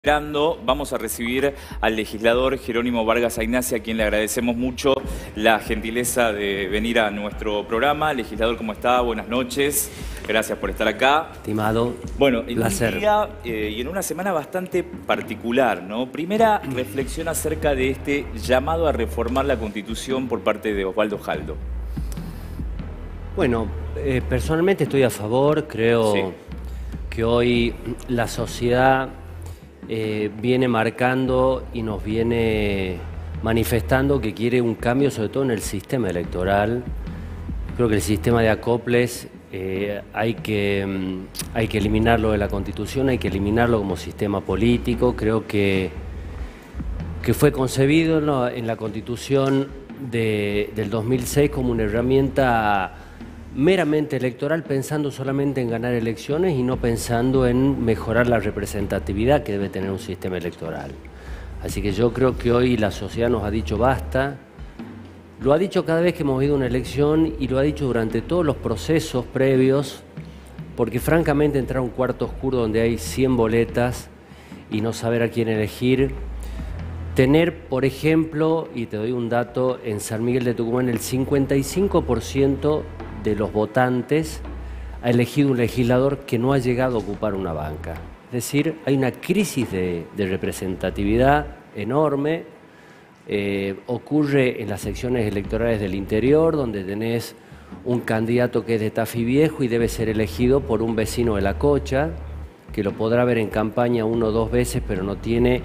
Vamos a recibir al legislador Jerónimo Vargas Aignacia, a quien le agradecemos mucho la gentileza de venir a nuestro programa. Legislador, ¿cómo está? Buenas noches. Gracias por estar acá. Estimado, bueno, en placer. un día y en una semana bastante particular, ¿no? Primera reflexión acerca de este llamado a reformar la Constitución por parte de Osvaldo Jaldo. Bueno, personalmente estoy a favor. Creo que hoy la sociedad viene marcando y nos viene manifestando que quiere un cambio, sobre todo en el sistema electoral. Creo que el sistema de acoples hay que eliminarlo de la Constitución, hay que eliminarlo como sistema político. Creo que fue concebido en la Constitución del 2006 como una herramienta meramente electoral, pensando solamente en ganar elecciones y no pensando en mejorar la representatividad que debe tener un sistema electoral. Así que yo creo que hoy la sociedad nos ha dicho basta. Lo ha dicho cada vez que hemos ido a una elección y lo ha dicho durante todos los procesos previos, porque francamente entrar a un cuarto oscuro donde hay 100 boletas y no saber a quién elegir, tener, por ejemplo, y te doy un dato, en San Miguel de Tucumán el 55% de los votantes ha elegido un legislador que no ha llegado a ocupar una banca. Es decir, hay una crisis de representatividad enorme. Ocurre en las secciones electorales del interior, donde tenés un candidato que es de Tafí Viejo y debe ser elegido por un vecino de La Cocha, que lo podrá ver en campaña 1 o 2 veces, pero no tiene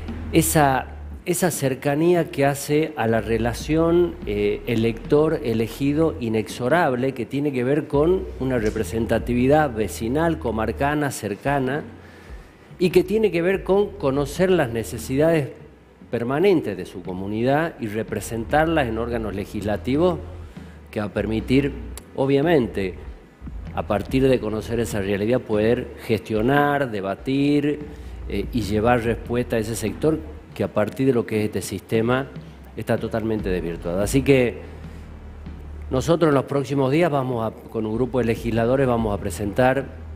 esa cercanía que hace a la relación elector-elegido inexorable, que tiene que ver con una representatividad vecinal, comarcana, cercana, y que tiene que ver con conocer las necesidades permanentes de su comunidad y representarlas en órganos legislativos, que va a permitir, obviamente, a partir de conocer esa realidad, poder gestionar, debatir y llevar respuesta a ese sector que a partir de lo que es este sistema está totalmente desvirtuado. Así que nosotros en los próximos días con un grupo de legisladores vamos a presentar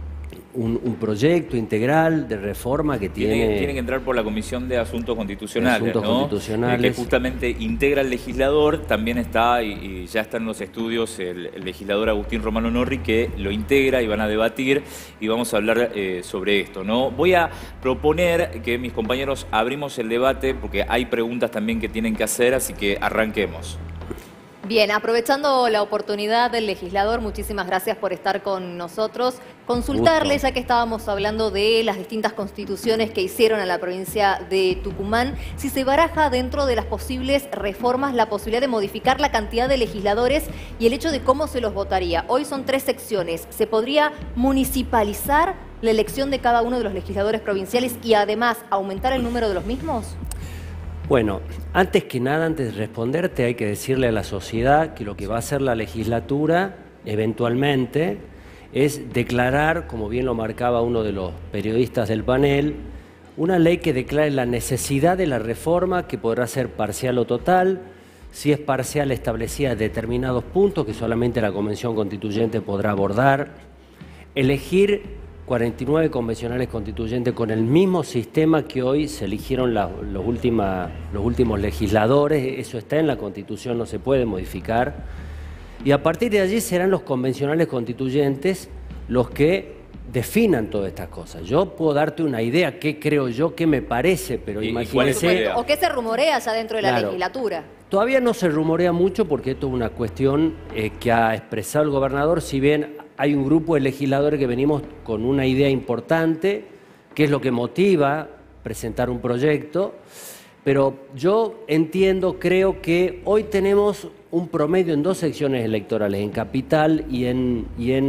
un proyecto integral de reforma que tiene que entrar por la Comisión de Asuntos Constitucionales, Constitucionales. Que justamente integra el legislador. También está, y ya está en los estudios, el legislador Agustín Romano Norri, que lo integra y van a debatir y vamos a hablar sobre esto, ¿no? Voy a proponer que mis compañeros abrimos el debate porque hay preguntas también que tienen que hacer, así que arranquemos. Bien, aprovechando la oportunidad del legislador, muchísimas gracias por estar con nosotros. Consultarle, ya que estábamos hablando de las distintas constituciones que hicieron a la provincia de Tucumán, si se baraja dentro de las posibles reformas la posibilidad de modificar la cantidad de legisladores y el hecho de cómo se los votaría. Hoy son 3 secciones. ¿Se podría municipalizar la elección de cada uno de los legisladores provinciales y además aumentar el número de los mismos? Bueno, antes que nada, antes de responderte, hay que decirle a la sociedad que lo que va a hacer la legislatura, eventualmente, es declarar, como bien lo marcaba uno de los periodistas del panel, una ley que declare la necesidad de la reforma, que podrá ser parcial o total. Si es parcial, establecida determinados puntos que solamente la Convención Constituyente podrá abordar. Elegir 49 convencionales constituyentes con el mismo sistema que hoy se eligieron los últimos legisladores. Eso está en la Constitución, no se puede modificar. Y a partir de allí serán los convencionales constituyentes los que definan todas estas cosas. Yo puedo darte una idea, qué creo yo, qué me parece, pero imagínense... ¿O qué se rumorea ya dentro de la legislatura? Todavía no se rumorea mucho porque esto es una cuestión que ha expresado el gobernador, si bien hay un grupo de legisladores que venimos con una idea importante, que es lo que motiva presentar un proyecto, pero yo entiendo, creo que hoy tenemos un promedio en 2 secciones electorales, en Capital y en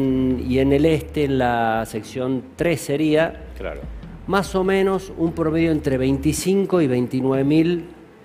el este, en la sección 3 sería, más o menos un promedio entre 25 y 29 mil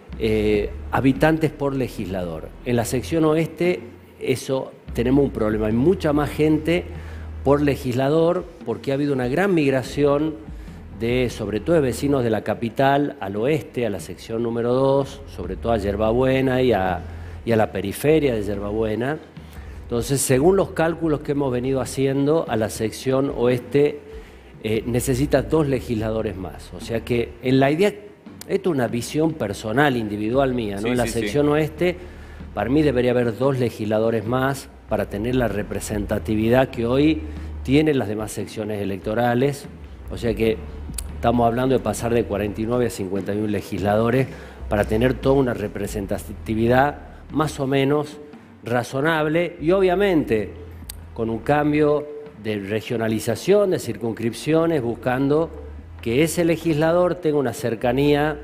habitantes por legislador. En la sección oeste eso tenemos un problema, hay mucha más gente por legislador porque ha habido una gran migración sobre todo de vecinos de la capital al oeste, a la sección número 2, sobre todo a Yerbabuena y a la periferia de Yerbabuena. Entonces, según los cálculos que hemos venido haciendo, a la sección oeste necesita 2 legisladores más. O sea que en la idea, esto es una visión personal, individual mía, ¿no? Sí, en la sí, sección sí. oeste, para mí debería haber 2 legisladores más para tener la representatividad que hoy tienen las demás secciones electorales. O sea que estamos hablando de pasar de 49 a 51 legisladores para tener toda una representatividad más o menos razonable y obviamente con un cambio de regionalización, de circunscripciones, buscando que ese legislador tenga una cercanía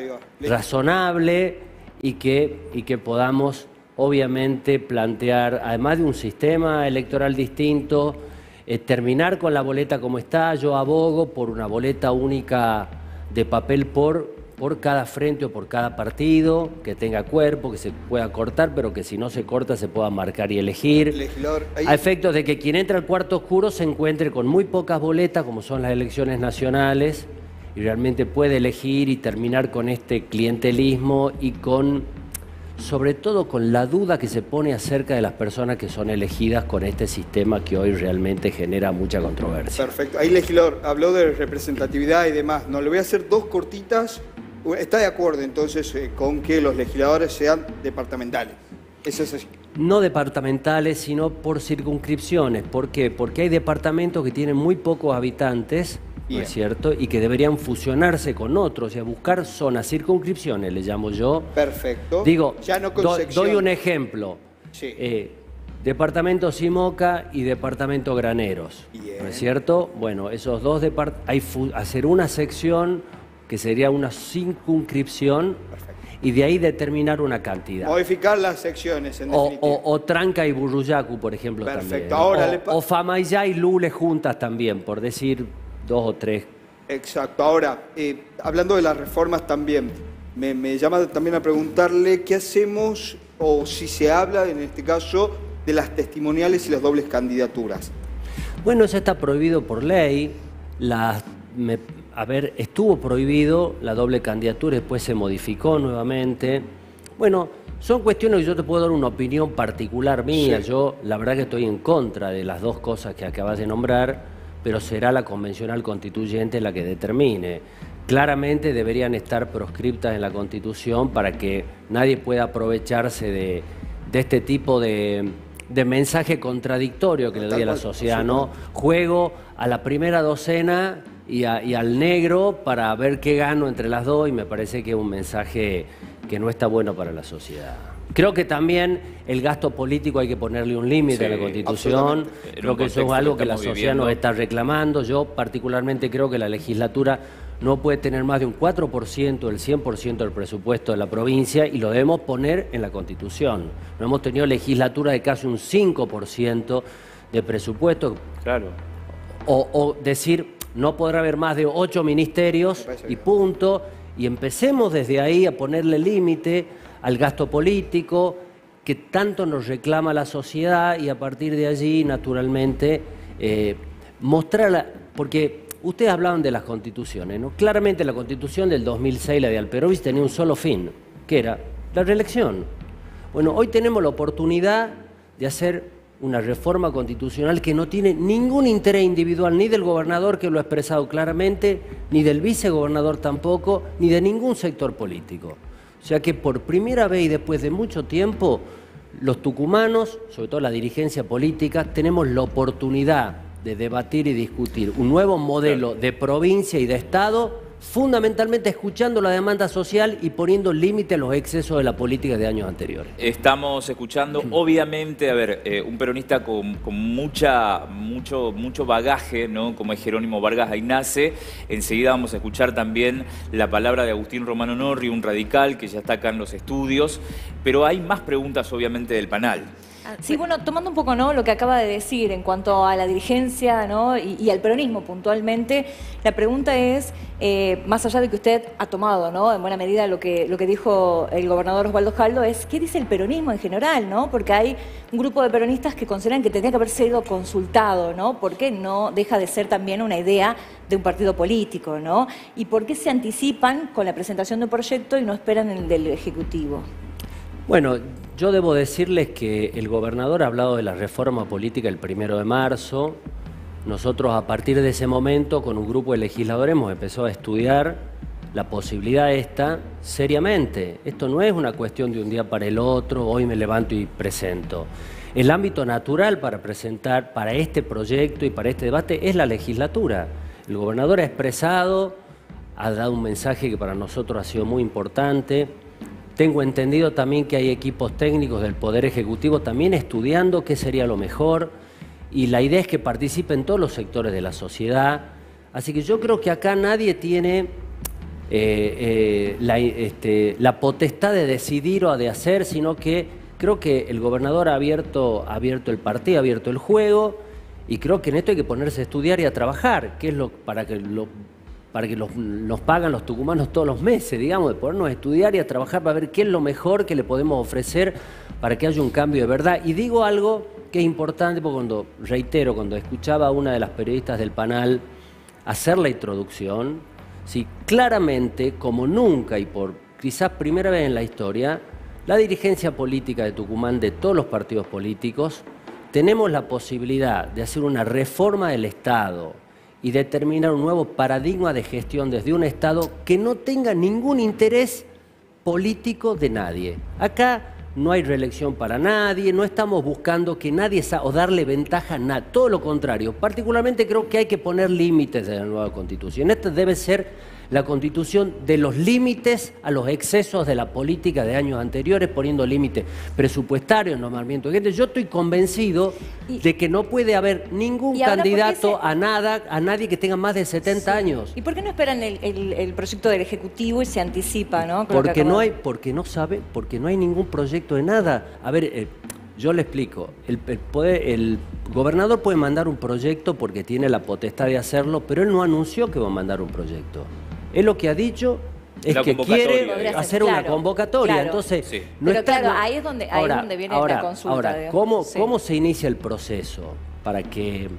razonable y que podamos obviamente plantear, además de un sistema electoral distinto, terminar con la boleta como está. Yo abogo por una boleta única de papel por cada frente o por cada partido, que tenga cuerpo, que se pueda cortar, pero que si no se corta se pueda marcar y elegir. A efectos de que quien entra al cuarto oscuro se encuentre con muy pocas boletas, como son las elecciones nacionales, y realmente puede elegir y terminar con este clientelismo y sobre todo con la duda que se pone acerca de las personas que son elegidas con este sistema que hoy realmente genera mucha controversia. Perfecto. Ahí, legislador, habló de representatividad y demás. No, le voy a hacer 2 cortitas. ¿Está de acuerdo entonces con que los legisladores sean departamentales? ¿Eso es así? No departamentales, sino por circunscripciones. ¿Por qué? Porque hay departamentos que tienen muy pocos habitantes, ¿no es cierto? Y que deberían fusionarse con otros, o sea, buscar zonas, circunscripciones, le llamo yo. Perfecto. Digo, ya no doy un ejemplo. Sí. Departamento Simoca y Departamento Graneros, ¿no es cierto? Bueno, esos 2 departamentos, hacer una sección que sería una circunscripción. Perfecto. Y de ahí determinar una cantidad. Modificar las secciones, en definitiva. O Tranca y Burruyacu, por ejemplo, perfecto. también. Ahora o Famayá y Lule juntas también, por decir 2 o 3. Exacto. Ahora, hablando de las reformas también, me llama también a preguntarle qué hacemos, o si se habla, en este caso, de las testimoniales y las dobles candidaturas. Bueno, eso está prohibido por ley. Estuvo prohibido la doble candidatura, después se modificó nuevamente. Bueno, son cuestiones que yo te puedo dar una opinión particular mía. Sí. Yo, la verdad que estoy en contra de las 2 cosas que acabas de nombrar, pero será la convencional constituyente la que determine. Claramente deberían estar proscriptas en la Constitución para que nadie pueda aprovecharse de este tipo de mensaje contradictorio que le doy a la sociedad, ¿no? Juego a la primera docena y al negro para ver qué gano entre las 2, y me parece que es un mensaje que no está bueno para la sociedad. Creo que también el gasto político hay que ponerle un límite a la Constitución. Creo que eso es algo que la sociedad nos está reclamando. Yo particularmente creo que la legislatura no puede tener más de un 4% del 100% del presupuesto de la provincia, y lo debemos poner en la Constitución. No hemos tenido legislatura de casi un 5% de presupuesto. Claro. O decir, no podrá haber más de 8 ministerios y punto. Y empecemos desde ahí a ponerle límite al gasto político que tanto nos reclama la sociedad, y a partir de allí, naturalmente, mostrarla. Porque ustedes hablaban de las constituciones, ¿no? Claramente la constitución del 2006, la de Alperovich, tenía un solo fin, que era la reelección. Bueno, hoy tenemos la oportunidad de hacer una reforma constitucional que no tiene ningún interés individual, ni del gobernador, que lo ha expresado claramente, ni del vicegobernador tampoco, ni de ningún sector político. O sea que por primera vez y después de mucho tiempo, los tucumanos, sobre todo la dirigencia política, tenemos la oportunidad de debatir y discutir un nuevo modelo de provincia y de Estado, fundamentalmente escuchando la demanda social y poniendo límite a los excesos de la política de años anteriores. Estamos escuchando, obviamente, a ver, un peronista con mucho bagaje, ¿no? Como es Jerónimo Vargas Aynace. Enseguida vamos a escuchar también la palabra de Agustín Romano Norri, un radical que ya está acá en los estudios, pero hay más preguntas, obviamente, del panel. Sí, bueno, tomando un poco, ¿no?, lo que acaba de decir en cuanto a la dirigencia, ¿no?, y al peronismo puntualmente, la pregunta es, más allá de que usted ha tomado, ¿no?, en buena medida lo que dijo el gobernador Osvaldo Jaldo, es ¿qué dice el peronismo en general?, ¿no? Porque hay un grupo de peronistas que consideran que tendría que haber sido consultado, ¿no? Porque no deja de ser también una idea de un partido político, ¿no? ¿Y por qué se anticipan con la presentación de un proyecto y no esperan el del Ejecutivo? Bueno, yo debo decirles que el gobernador ha hablado de la reforma política el 1 de marzo, nosotros a partir de ese momento con un grupo de legisladores hemos empezado a estudiar la posibilidad esta seriamente. Esto no es una cuestión de un día para el otro, hoy me levanto y presento. El ámbito natural para presentar, para este proyecto y para este debate es la legislatura. El gobernador ha expresado, ha dado un mensaje que para nosotros ha sido muy importante. Tengo entendido también que hay equipos técnicos del Poder Ejecutivo también estudiando qué sería lo mejor, y la idea es que participen todos los sectores de la sociedad. Así que yo creo que acá nadie tiene la potestad de decidir o de hacer, sino que creo que el gobernador ha abierto el partido, ha abierto el juego, y creo que en esto hay que ponerse a estudiar y a trabajar, que es para que nos pagan los tucumanos todos los meses, digamos, de ponernos a estudiar y a trabajar para ver qué es lo mejor que le podemos ofrecer para que haya un cambio de verdad. Y digo algo que es importante, porque cuando escuchaba a una de las periodistas del panel hacer la introducción, sí, claramente, como nunca y por quizás primera vez en la historia, la dirigencia política de Tucumán, de todos los partidos políticos, tenemos la posibilidad de hacer una reforma del Estado y determinar un nuevo paradigma de gestión desde un Estado que no tenga ningún interés político de nadie. Acá no hay reelección para nadie, no estamos buscando que nadie o darle ventaja a nadie, todo lo contrario. Particularmente creo que hay que poner límites de la nueva Constitución. Esta debe ser la Constitución de los límites a los excesos de la política de años anteriores, poniendo límites presupuestarios, nombramiento de gente. Yo estoy convencido de que no puede haber ningún candidato a nadie que tenga más de 70 años. ¿Y por qué no esperan el proyecto del Ejecutivo y se anticipa, ¿no? Porque no hay ningún proyecto de nada. A ver, yo le explico. El gobernador puede mandar un proyecto porque tiene la potestad de hacerlo, pero él no anunció que va a mandar un proyecto. Él lo que ha dicho es que quiere hacer una convocatoria. Claro. Entonces, sí. No pero está, claro, ahí es donde viene la consulta. Ahora, ¿cómo se inicia el proceso? Para que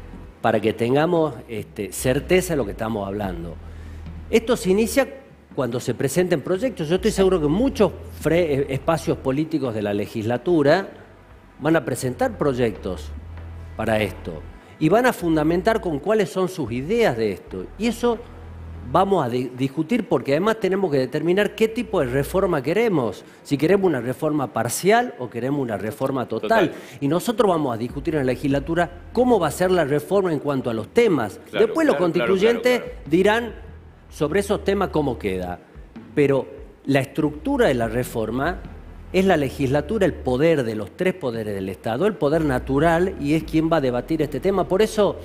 tengamos certeza de lo que estamos hablando. Esto se inicia cuando se presenten proyectos. Yo estoy seguro que muchos espacios políticos de la legislatura van a presentar proyectos para esto y van a fundamentar con cuáles son sus ideas de esto. Y eso vamos a discutir, porque además tenemos que determinar qué tipo de reforma queremos. Si queremos una reforma parcial o queremos una reforma total. Y nosotros vamos a discutir en la legislatura cómo va a ser la reforma en cuanto a los temas. Claro, después los constituyentes dirán sobre esos temas cómo queda. Pero la estructura de la reforma es la legislatura, el poder de los tres poderes del Estado, el poder natural, y es quien va a debatir este tema. Por eso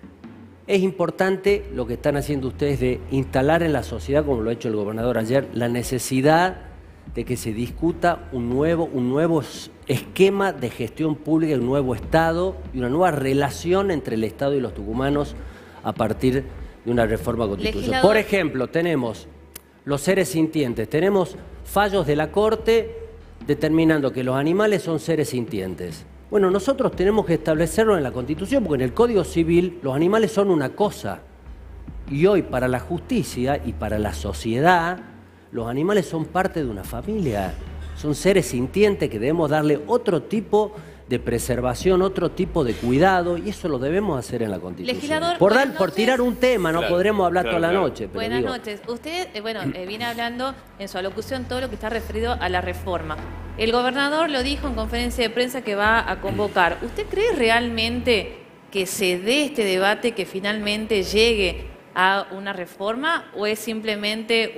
es importante lo que están haciendo ustedes de instalar en la sociedad, como lo ha hecho el gobernador ayer, la necesidad de que se discuta un nuevo esquema de gestión pública, un nuevo Estado y una nueva relación entre el Estado y los tucumanos a partir de una reforma constitucional. Por ejemplo, tenemos los seres sintientes, tenemos fallos de la Corte determinando que los animales son seres sintientes. Bueno, nosotros tenemos que establecerlo en la Constitución, porque en el Código Civil los animales son una cosa. Y hoy para la justicia y para la sociedad, los animales son parte de una familia. Son seres sintientes que debemos darle otro tipo de preservación, otro tipo de cuidado, y eso lo debemos hacer en la Constitución. Por tirar un tema, no podremos hablar toda la noche. Pero buenas noches. Usted viene hablando en su alocución todo lo que está referido a la reforma. El gobernador lo dijo en conferencia de prensa que va a convocar. ¿Usted cree realmente que se dé este debate, que finalmente llegue a una reforma, o es simplemente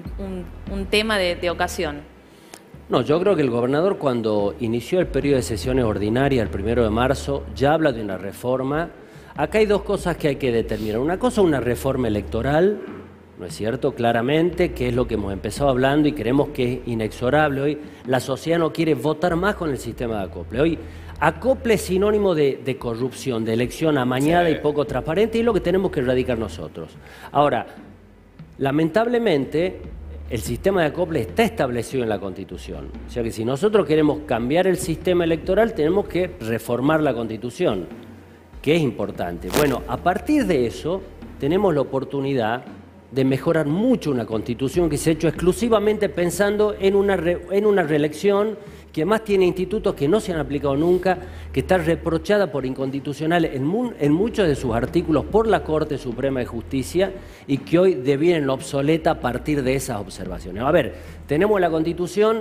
un tema de ocasión? No, yo creo que el gobernador, cuando inició el periodo de sesiones ordinarias el 1 de marzo, ya habla de una reforma. Acá hay dos cosas que hay que determinar. Una cosa, una reforma electoral, ¿no es cierto? Claramente, que es lo que hemos empezado hablando y creemos que es inexorable. Hoy la sociedad no quiere votar más con el sistema de acople. Hoy acople es sinónimo de corrupción, de elección amañada y poco transparente, y es lo que tenemos que erradicar nosotros. Ahora, lamentablemente, el sistema de acople está establecido en la Constitución. O sea que si nosotros queremos cambiar el sistema electoral, tenemos que reformar la Constitución, que es importante. Bueno, a partir de eso, tenemos la oportunidad de mejorar mucho una Constitución que se ha hecho exclusivamente pensando en una reelección, que más tiene institutos que no se han aplicado nunca, que está reprochada por inconstitucional en muchos de sus artículos por la Corte Suprema de Justicia y que hoy devienen obsoleta a partir de esas observaciones. A ver, tenemos en la Constitución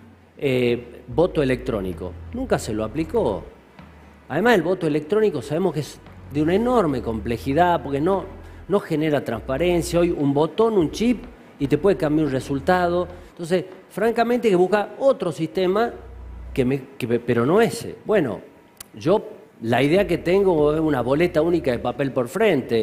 voto electrónico. Nunca se lo aplicó. Además, el voto electrónico sabemos que es de una enorme complejidad porque no genera transparencia. Hoy un botón, un chip y te puede cambiar un resultado. Entonces, francamente que busca otro sistema pero no ese. Bueno, la idea que tengo es una boleta única de papel por frente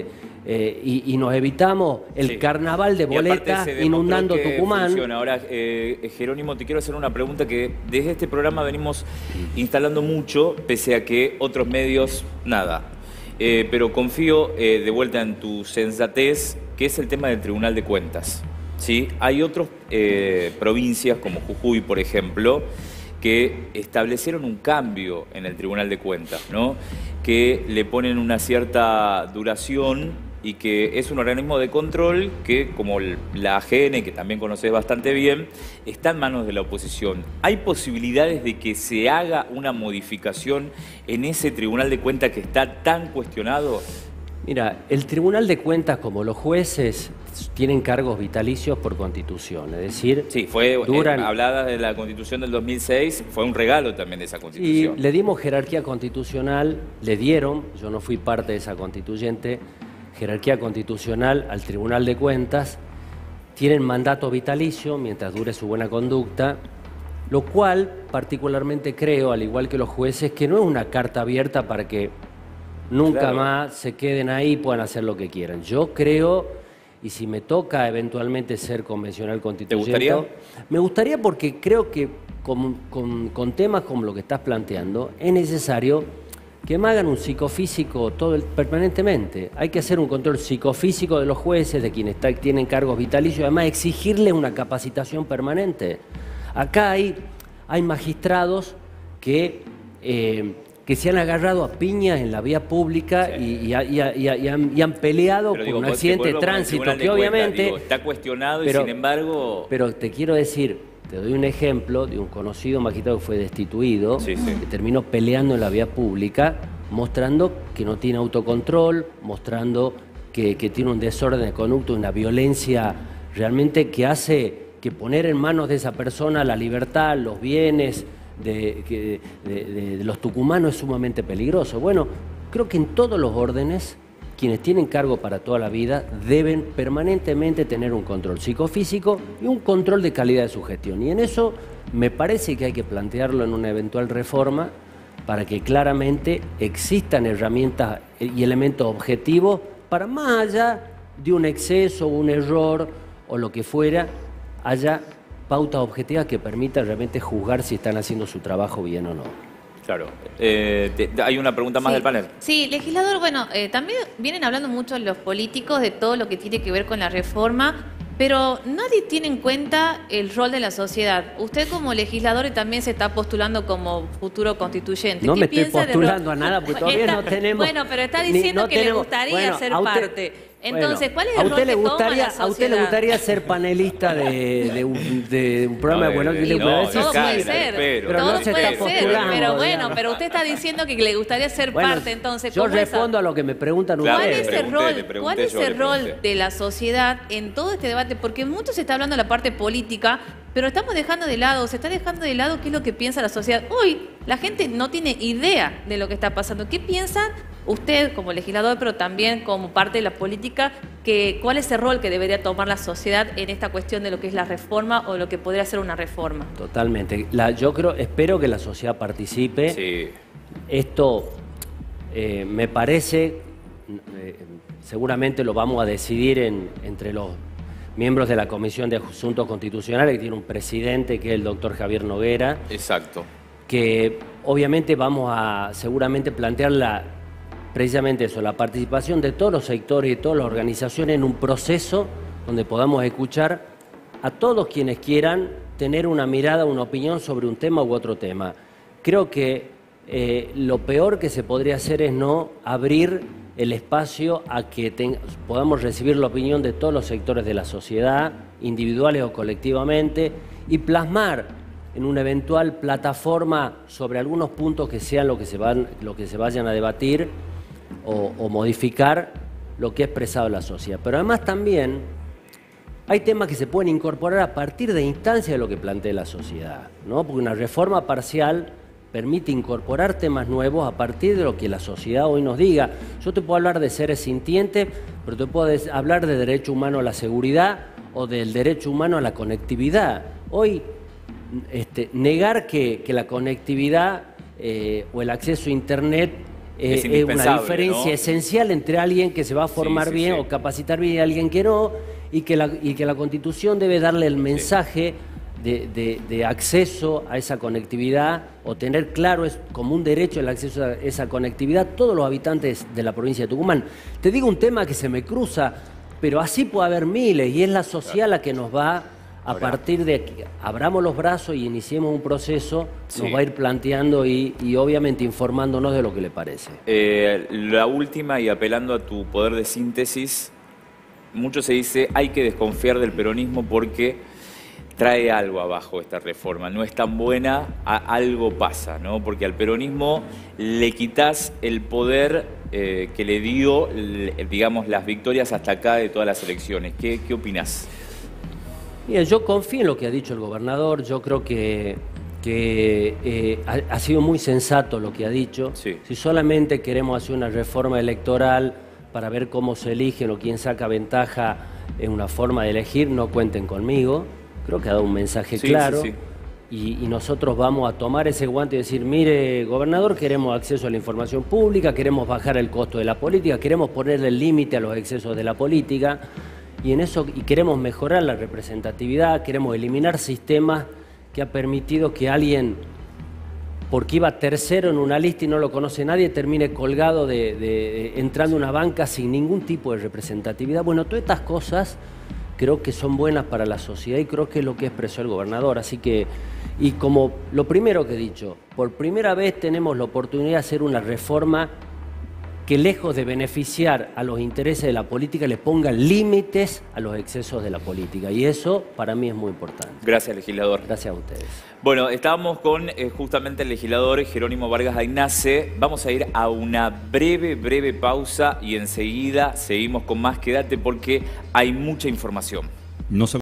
y nos evitamos el carnaval de boletas inundando Tucumán. Funciona. Ahora, Jerónimo, te quiero hacer una pregunta que desde este programa venimos instalando mucho, pese a que otros medios, nada. Pero confío de vuelta en tu sensatez, que es el tema del Tribunal de Cuentas. ¿Sí? Hay otras provincias, como Jujuy, por ejemplo, que establecieron un cambio en el Tribunal de Cuentas, ¿no? Que le ponen una cierta duración y que es un organismo de control que, como la AGN, que también conoces bastante bien, está en manos de la oposición. ¿Hay posibilidades de que se haga una modificación en ese Tribunal de Cuentas que está tan cuestionado? Mira, el Tribunal de Cuentas, como los jueces, tienen cargos vitalicios por Constitución, es decir... Sí, hablada de la Constitución del 2006, fue un regalo también de esa Constitución. Y le dimos jerarquía constitucional, yo no fui parte de esa constituyente, jerarquía constitucional al Tribunal de Cuentas, tienen mandato vitalicio mientras dure su buena conducta, lo cual particularmente creo, al igual que los jueces, que no es una carta abierta para que nunca más se queden ahí y puedan hacer lo que quieran. Yo creo, y si me toca eventualmente ser convencional constituyente... ¿Te gustaría? Me gustaría porque creo que con temas como lo que estás planteando, es necesario que me hagan un psicofísico permanentemente. Hay que hacer un control psicofísico de los jueces, de quienes tienen cargos vitalicios, y además exigirles una capacitación permanente. Acá hay magistrados que se han agarrado a piñas en la vía pública y han peleado por un accidente de tránsito que obviamente... está cuestionado y sin embargo... Pero te quiero decir, te doy un ejemplo de un conocido magistrado que fue destituido, que terminó peleando en la vía pública, mostrando que no tiene autocontrol, mostrando que tiene un desorden de conducta, una violencia realmente que hace que poner en manos de esa persona la libertad, los bienes de los tucumanos es sumamente peligroso. Bueno, creo que en todos los órdenes, quienes tienen cargo para toda la vida deben permanentemente tener un control psicofísico y un control de calidad de su gestión. Y en eso me parece que hay que plantearlo en una eventual reforma para que claramente existan herramientas y elementos objetivos para, más allá de un exceso, un error o lo que fuera, haya pautas objetivas que permitan realmente juzgar si están haciendo su trabajo bien o no. Claro. Hay una pregunta más del panel. Sí, legislador, bueno, también vienen hablando mucho los políticos de todo lo que tiene que ver con la reforma, pero nadie tiene en cuenta el rol de la sociedad. Usted como legislador también se está postulando como futuro constituyente. No me estoy postulando a nada, porque todavía no tenemos... Bueno, pero está diciendo que le gustaría ser parte. Entonces, ¿cuál es el rol que toma la sociedad? ¿A usted le gustaría ser panelista de un programa de Buenos Días? Todo puede ser, pero no se está postulando. Pero bueno, pero usted está diciendo que le gustaría ser parte, entonces... Yo respondo a lo que me preguntan ustedes. ¿Cuál es el rol de la sociedad en todo este debate? Porque mucho se está hablando de la parte política, pero estamos dejando de lado, se está dejando de lado qué es lo que piensa la sociedad. Hoy la gente no tiene idea de lo que está pasando. ¿Qué piensan usted como legislador, pero también como parte de la política, cuál es el rol que debería tomar la sociedad en esta cuestión de lo que es la reforma o lo que podría ser una reforma? Totalmente. Espero que la sociedad participe. Sí. Esto me parece, seguramente lo vamos a decidir entre los miembros de la Comisión de Asuntos Constitucionales, que tiene un presidente que es el doctor Javier Noguera. Exacto. Que obviamente vamos a seguramente plantear precisamente eso, la participación de todos los sectores y de todas las organizaciones en un proceso donde podamos escuchar a todos quienes quieran tener una mirada, una opinión sobre un tema u otro tema. Creo que lo peor que se podría hacer es no abrir el espacio a que podamos recibir la opinión de todos los sectores de la sociedad, individuales o colectivamente, y plasmar en una eventual plataforma sobre algunos puntos que sean lo que se vayan a debatir o modificar lo que ha expresado la sociedad. Pero además también hay temas que se pueden incorporar a partir de instancias de lo que plantea la sociedad, ¿no? Porque una reforma parcial permite incorporar temas nuevos a partir de lo que la sociedad hoy nos diga. Yo te puedo hablar de seres sintientes, pero te puedo hablar de derecho humano a la seguridad o del derecho humano a la conectividad. Hoy, negar que la conectividad o el acceso a Internet es una diferencia, ¿no?, esencial entre alguien que se va a formar bien o capacitar bien y alguien que no, y que la Constitución debe darle el mensaje de acceso a esa conectividad, o tener claro como un derecho el acceso a esa conectividad todos los habitantes de la provincia de Tucumán. Te digo un tema que se me cruza, pero así puede haber miles, y es la sociedad la que nos va, a partir de que abramos los brazos y iniciemos un proceso, nos va a ir planteando y obviamente informándonos de lo que le parece. La última, y apelando a tu poder de síntesis, mucho se dice hay que desconfiar del peronismo porque trae algo abajo esta reforma, no es tan buena, algo pasa, ¿no? Porque al peronismo le quitas el poder que le dio, digamos, las victorias hasta acá de todas las elecciones. ¿Qué opinás? Mira, yo confío en lo que ha dicho el gobernador, yo creo que ha sido muy sensato lo que ha dicho. Sí. Si solamente queremos hacer una reforma electoral para ver cómo se eligen o quién saca ventaja en una forma de elegir, no cuenten conmigo. Creo que ha dado un mensaje claro. Y nosotros vamos a tomar ese guante y decir, mire, gobernador, queremos acceso a la información pública, queremos bajar el costo de la política, queremos ponerle el límite a los excesos de la política, y queremos mejorar la representatividad, queremos eliminar sistemas que ha permitido que alguien, porque iba tercero en una lista y no lo conoce nadie, termine colgado entrando a una banca sin ningún tipo de representatividad. Bueno, todas estas cosas creo que son buenas para la sociedad y creo que es lo que expresó el gobernador. Así que, y como lo primero que he dicho, por primera vez tenemos la oportunidad de hacer una reforma que, lejos de beneficiar a los intereses de la política, le ponga límites a los excesos de la política. Y eso para mí es muy importante. Gracias, legislador. Gracias a ustedes. Bueno, estábamos con justamente el legislador Jerónimo Vargas Aynace. Vamos a ir a una breve pausa y enseguida seguimos con más. Quédate porque hay mucha información. No se